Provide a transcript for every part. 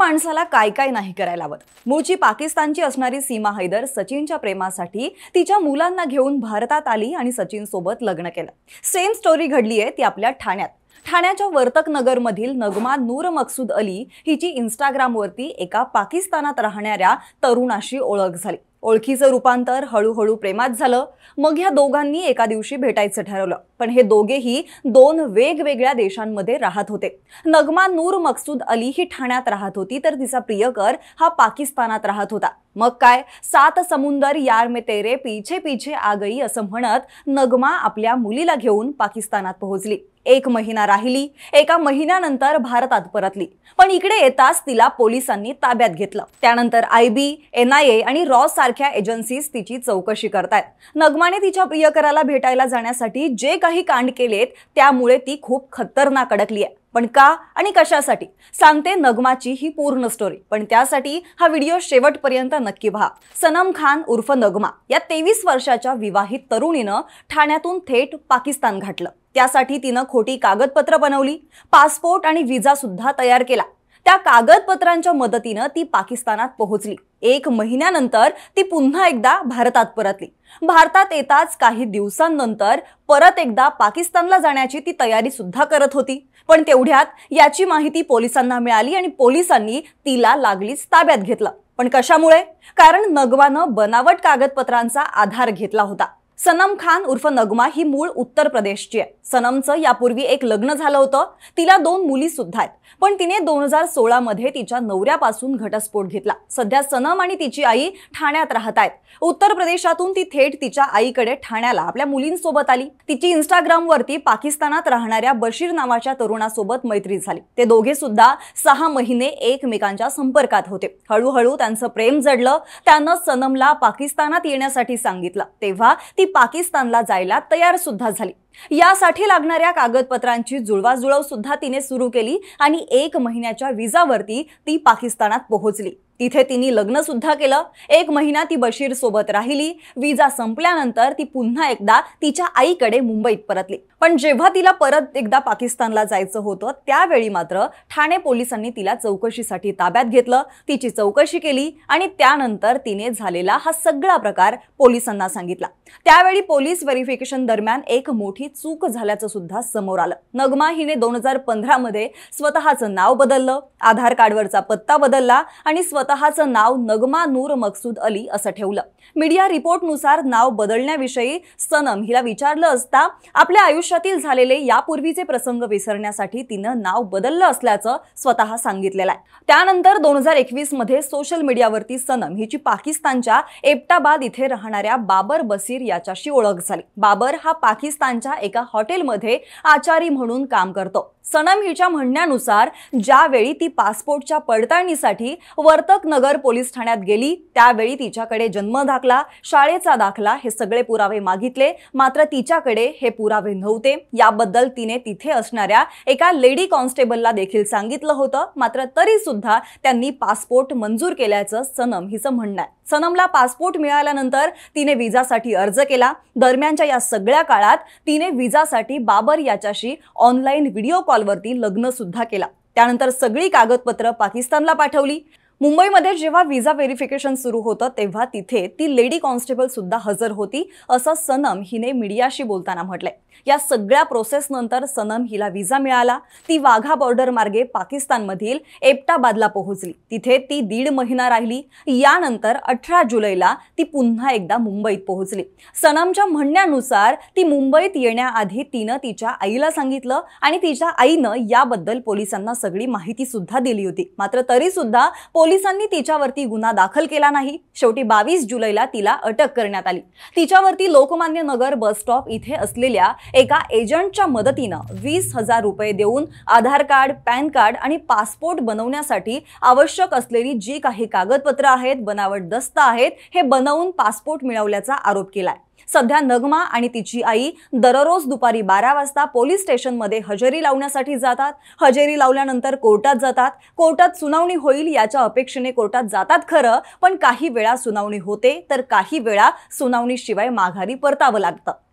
माणसाला काय काय नाही करायला हवं। मूळची पाकिस्तानची असणारी सीमा हैदर सचिनच्या प्रेमासाठी तिच्या मुलांना घेऊन भारतात आली आणि सचिन सोबत लग्न केलं। सेम स्टोरी घडली आहे ती आपल्या ठाण्यात। ठाण्याच्या वर्तक नगर मधील नगमा नूर मकसूद अली हिची इंस्टाग्रामवरती एका पाकिस्तानात राहणाऱ्या तरुणाशी ओळख झाली। ओळखीचं रूपांतर हळूहळू प्रेमात झालं। मग या दोघांनी एका दिवशी भेटायचं ठरवलं, पण हे दोघेही दोन वेगवेगळ्या देशांमध्ये राहत होते। नगमा नूर मकसूद अली ही ठाण्यात राहत होती, तर तिचा प्रियकर हा पाकिस्तानात राहत होता। मग काय, 7 समुंदर यार में तेरे पीछे पीछे आ गई असं म्हणत नगमा आपल्या मुलीला घेऊन पाकिस्तानात पोहोचली। 1 महिना राहिली, एका महिन्यानंतर भारतात परतली, पण इकडे येताच तिला पोलिसांनी ताब्यात घेतलं। त्यानंतर IB, NIA आणि रॉ सारख्या एजन्सीज तिची चौकशी करतायत। नगमाने तिच्या प्रियकराला भेटायला जाण्यासाठी जे काही कांड केलेत त्यामुळे ती खूप खतरनाक अडकली आहे। पण का आणि कशासाठी सांगते नगमाची ही पूर्ण स्टोरी, पण त्यासाठी हा व्हिडिओ शेवटपर्यंत नक्की पहा। सनम खान उर्फ नगमा या 23 वर्षाच्या विवाहित तरुणीनं ठाण्यातून थेट पाकिस्तान गाठलं। त्यासाठी तिनं खोटी कागदपत्र बनवली, पासपोर्ट आणि व्हिसा सुद्धा तयार केला। त्या कागदपत्रांच्या मदतीनं ती पाकिस्तानात पोहोचली। 1 महिन्यानंतर ती पुन्हा एकदा भारतात परतली। भारतात येताच काही दिवसांनंतर परत एकदा पाकिस्तानला जाण्याची ती तयारी सुद्धा करत होती, पण तेवढ्यात याची माहिती पोलिसांना मिळाली आणि पोलिसांनी तिला लागलीच ताब्यात घेतलं। पण कशामुळे? कारण नगमानं बनावट कागदपत्रांचा आधार घेतला होता। सनम खान उर्फ नगमा ही मूळ उत्तर प्रदेशची आहे। सनमचं यापूर्वी एक लग्न झालं होतं, तिला 2 मुली सुद्धा आहेत, पण तिने 2016 मध्ये तिच्या नवऱ्यापासून घटस्फोट घेतला। सध्या सनम आणि तिची आई ठाण्यात राहत आहेत। उत्तर प्रदेशातून ती थेट तिच्या आईकडे ठाण्याला आपल्या मुलींसोबत आली। तिची इंस्टाग्रामवरती पाकिस्तानात राहणाऱ्या बशीर नावाच्या तरुणासोबत मैत्री झाली। ते दोघे सुद्धा 6 महिने एकमेकांच्या संपर्कात होते। हळूहळू त्यांचं प्रेम जडलं। त्यानं सनमला पाकिस्तानात येण्यासाठी सांगितलं, तेव्हा ती पाकिस्तानला जायला तयार सुद्धा झाली। यासाठी लागणाऱ्या कागदपत्रांची जुळवाजुळव सुद्धा तिने सुरू केली आणि 1 महिन्याच्या व्हिसावरती ती पाकिस्तानात पोहोचली। तिथे तिने लग्न सुद्धा केलं। 1 महिना ती बशीर सोबत राहिली। व्हिसा संपल्यानंतर ती पुन्हा एकदा तिच्या आईकडे मुंबईत परतली। पण जेव्हा तिला परत एकदा पाकिस्तानला जायचं होतं त्यावेळी मात्र ठाणे पोलिसांनी तिला चौकशीसाठी ताब्यात घेतलं। तिची चौकशी केली आणि त्यानंतर तिने झालेला हा सगळा प्रकार पोलिसांना सांगितला। त्यावेळी पोलीस व्हेरिफिकेशन दरम्यान एक मोठी चूक झाल्याचं सुद्धा समोर आलं। नगमा हिने 2015 मध्ये स्वतःचं नाव बदललं, आधार कार्डवरचा पत्ता बदलला आणि स्वतःचं नाव नगमा नूर मकसूद अली असं ठेवलं। मीडिया रिपोर्टनुसार नाव बदलण्याविषयी सनम हिला विचारलं असता आपल्या आयुष्यातील झालेले यापूर्वीचे प्रसंग विसरण्यासाठी तिनं नाव बदललं असल्याचं स्वतः सांगितलेलं आहे। त्यानंतर 2021 मध्ये सोशल मीडियावरती सनम हिची पाकिस्तानच्या एबटाबाद इथे राहणाऱ्या बाबर बशीर याच्याशी ओळख झाली। बाबर हा पाकिस्तानच्या एका हॉटेलमध्ये आचारी म्हणून काम करतो। सनम हिच्या म्हणण्यानुसार ज्यावेळी ती पासपोर्टच्या पडताळणीसाठी वर्तक नगर पोलीस ठाण्यात गेली त्यावेळी तिच्याकडे जन्म दाखला, शाळेचा दाखला हे सगळे पुरावे मागितले, मात्र तिच्याकडे हे पुरावे नव्हते। याबद्दल तिने तिथे असणाऱ्या एका लेडी कॉन्स्टेबलला देखील सांगितलं होतं, मात्र तरी सुद्धा त्यांनी पासपोर्ट मंजूर केल्याचं सनम हिचं म्हणणं आहे। सनमला पासपोर्ट मिळाल्यानंतर तिने व्हिसासाठी अर्ज केला। दरम्यानच्या या सगळ्या काळात तिने व्हिसासाठी बाबर याच्याशी ऑनलाईन व्हिडिओ कॉलवरती लग्न सुद्धा केला। त्यानंतर सगळी कागदपत्र पाकिस्तानला पाठवली। मुंबईमध्ये जेव्हा व्हिसा व्हेरिफिकेशन सुरू होतं तेव्हा तिथे ती लेडी कॉन्स्टेबल सुद्धा हजर होती असं सनम हिने मीडियाशी बोलताना म्हटलंय। या सगळ्या प्रोसेस नंतर सनम हिला व्हिसा मिळाला। ती वाघा बॉर्डर मार्गे पाकिस्तानमधील एबटाबादला पोहोचली। तिथे ती 1.5 महिना राहिली। यानंतर 18 जुलैला ती पुन्हा एकदा मुंबईत पोहोचली। सनमच्या म्हणण्यानुसार ती मुंबईत येण्याआधी तिनं तिच्या आईला सांगितलं आणि तिच्या आईनं याबद्दल पोलिसांना सगळी माहिती सुद्धा दिली होती, मात्र तरी सुद्धा पोलिसांनी तिच्यावरती गुन्हा दाखल केला नाही। शेवटी 22 जुलैला तिला अटक करण्यात आली। तिच्यावरती लोकमान्य नगर बस स्टॉप इथे असलेल्या एका एजंटच्या मदतीनं 20,000 रुपये देऊन आधार कार्ड, पॅन कार्ड आणि पासपोर्ट बनवण्यासाठी आवश्यक असलेली जी काही कागदपत्र आहेत, बनावट दस्ता आहेत, हे बनवून पासपोर्ट मिळवल्याचा आरोप केलाय। सध्या नगमा आणि तिची आई दररोज दुपारी 12 वाजता पोलीस स्टेशनमध्ये हजेरी लावण्यासाठी जातात। हजेरी लावल्यानंतर कोर्टात जातात। कोर्टात सुनावणी होईल याच्या अपेक्षेने कोर्टात जातात खरं, पण काही वेळा सुनावणी होते तर काही वेळा सुनावणीशिवाय माघारी परतावं लागतं।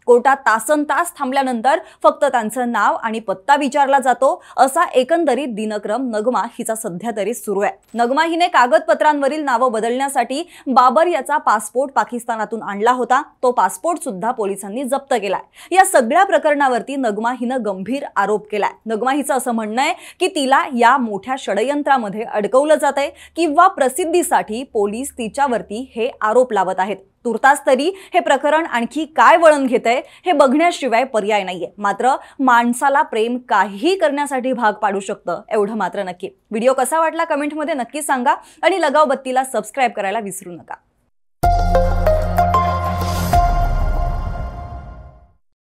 कोर्टात तासनतास थांबल्यानंतर फक्त त्यांचं नाव आणि पत्ता विचारला जातो असा एकंदरीत दिनक्रम नगमा हिचा सध्या तरी सुरू आहे। नगमा हिने कागदपत्रांवरील नावं बदलण्यासाठी बाबर याचा पासपोर्ट पाकिस्तानातून आणला होता। तो पासपोर्ट सुद्धा पोलिसांनी जप्त केलाय। या सगळ्या प्रकरणावरती नगमा हिनं गंभीर आरोप केलाय। नगमा हिचं असं म्हणणं आहे की तिला या मोठ्या षडयंत्रामध्ये अडकवलं जातंय किंवा प्रसिद्धीसाठी पोलीस तिच्यावरती हे आरोप लावत आहेत। तुर्तास तरी हे प्रकरण आणखी काय वळण घेतंय हे बघण्याशिवाय पर्याय नाहीये। मात्र माणसाला प्रेम काहीही करण्यासाठी भाग पाडू शकतं एवढं मात्र नक्की। व्हिडिओ कसा वाटला कमेंटमध्ये नक्की सांगा आणि लगाव बत्तीला सबस्क्राइब करायला विसरू नका।